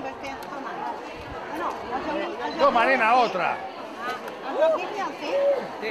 Toma, nena, otra. Sí.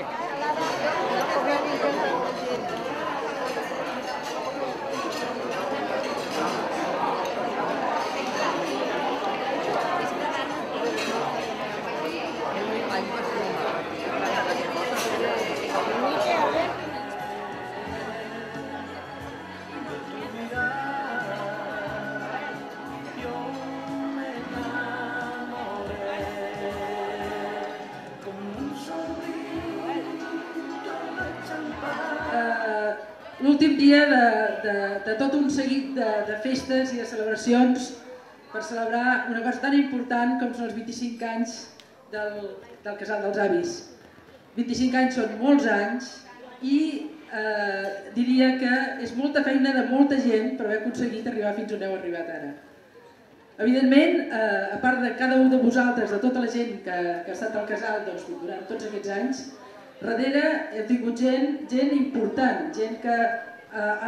L'últim dia de tot un seguit de festes i de celebracions per celebrar una cosa tan important com són els 25 anys del Casal dels Avis. 25 anys són molts anys i diria que és molta feina de molta gent per haver aconseguit arribar fins on heu arribat ara. Evidentment, a part de cada un de vosaltres, de tota la gent que ha estat al casal durant tots aquests anys, darrere hem tingut gent important, gent que ha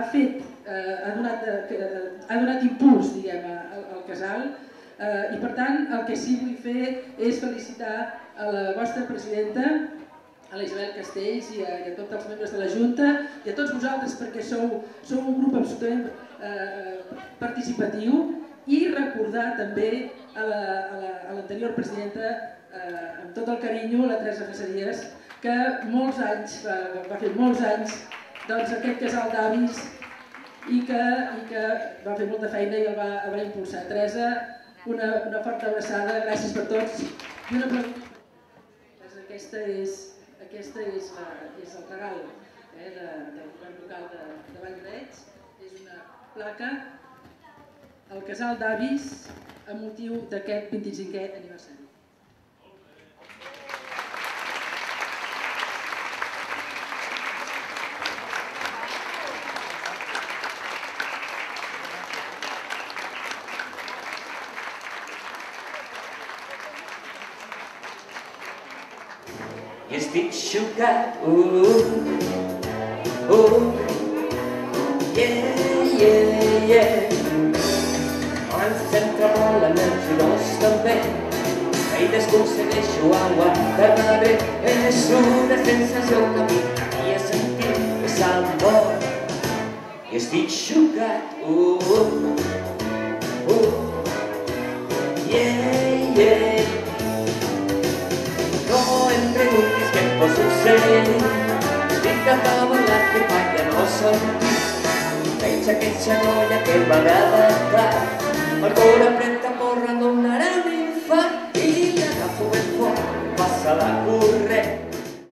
donat impuls al casal i per tant el que sí vull fer és felicitar a la vostra presidenta, a la Isabel Castells i a tots els membres de la Junta i a tots vosaltres perquè sou un grup absolutament participatiu i recordar també a l'anterior presidenta amb tot el carinyo, la Teresa Faceries, que molts anys, va fer molts anys aquest casal d'avis i que va fer molta feina i el va impulsar. Teresa, una forta abraçada, gràcies per tots. I una pregunta. Aquest és el regal del govern local de Vall-lloret. És una placa al casal d'avis amb motiu d'aquest 25è aniversari. I estic xocat, yeah. Ens centra molt en els girons també i desconsegueixo aguantar-me bé. És una sensació que a mi havia sentit és amor. I estic xocat, yeah. No em preguntis què em pot succeir, estic acabant que mai no sentit. Veig aquesta noia que m'agrada tant, el cor apreta porra, donarà un infant i l'agafo ben fort, passa la cura.